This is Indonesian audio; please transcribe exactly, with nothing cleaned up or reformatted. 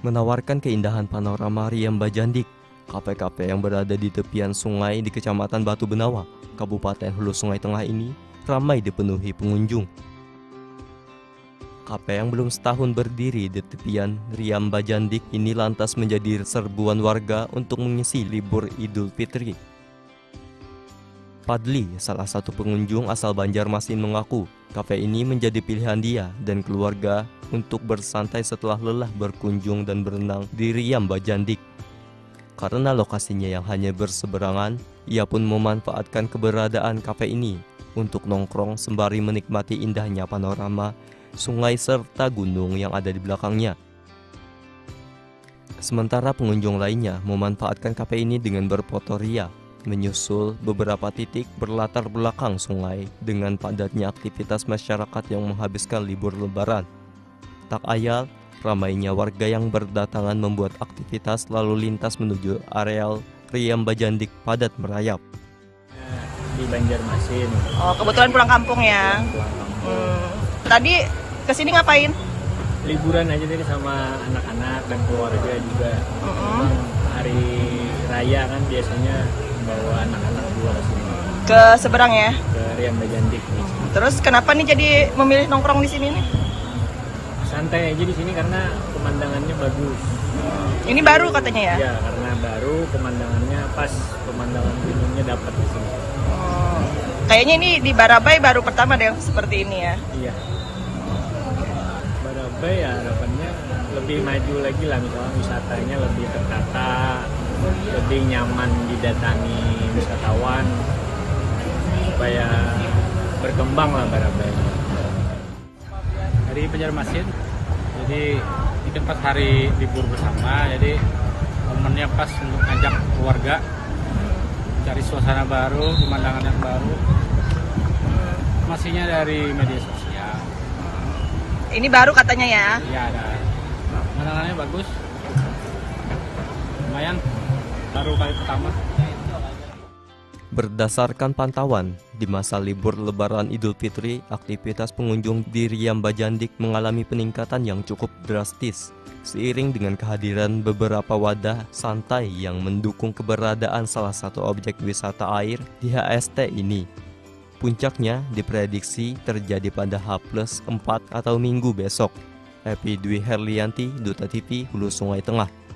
menawarkan keindahan panorama Riam Bajandik. Kafe-kafe yang berada di tepian sungai di Kecamatan Batu Benawa, Kabupaten Hulu Sungai Tengah ini ramai dipenuhi pengunjung. Kafe yang belum setahun berdiri di tepian Riam Bajandik ini lantas menjadi serbuan warga untuk mengisi libur Idul Fitri. Padli, salah satu pengunjung asal Banjarmasin, mengaku kafe ini menjadi pilihan dia dan keluarga untuk bersantai setelah lelah berkunjung dan berenang di Riam Bajandik. Karena lokasinya yang hanya berseberangan, ia pun memanfaatkan keberadaan kafe ini untuk nongkrong sembari menikmati indahnya panorama sungai serta gunung yang ada di belakangnya. Sementara pengunjung lainnya memanfaatkan kafe ini dengan berfotoria, menyusul beberapa titik berlatar belakang sungai dengan padatnya aktivitas masyarakat yang menghabiskan libur lebaran. Tak ayal, ramainya warga yang berdatangan membuat aktivitas lalu lintas menuju areal Riam Bajandik padat merayap. Di Banjarmasin. Oh, kebetulan pulang kampung ya. Pulang kampung. Hmm. Tadi kesini ngapain? Liburan aja tadi sama anak-anak dan keluarga juga. Mm-hmm. Hari raya kan biasanya bawa anak-anak dua ke sini. Ke seberang ya? Ke Riam Bajandik. Terus kenapa nih jadi memilih nongkrong di sini nih? Santai aja di sini karena pemandangannya bagus. Ini baru katanya ya? Ya, karena baru pemandangannya pas, pemandangan gunungnya dapat di sini. Oh. Kayaknya ini di Barabai baru pertama deh seperti ini ya? Iya. Barabai ya harapannya lebih maju lagi lah, misalnya wisatanya lebih tertata, lebih nyaman didatangi wisatawan, supaya berkembang lah Barabai. Dari Banjarmasin, jadi di tempat hari libur bersama, jadi momennya pas untuk ngajak keluarga cari suasana baru, pemandangan yang baru. Masihnya dari media sosial. Ini baru katanya ya? Iya, ada. Pemandangannya bagus, lumayan, baru kali pertama. Berdasarkan pantauan, di masa libur Lebaran Idul Fitri, aktivitas pengunjung di Riam Bajandik mengalami peningkatan yang cukup drastis, seiring dengan kehadiran beberapa wadah santai yang mendukung keberadaan salah satu objek wisata air di H S T ini. Puncaknya diprediksi terjadi pada H plus empat atau Minggu besok. Epi Dwi Herlianti, Duta T V, Hulu Sungai Tengah.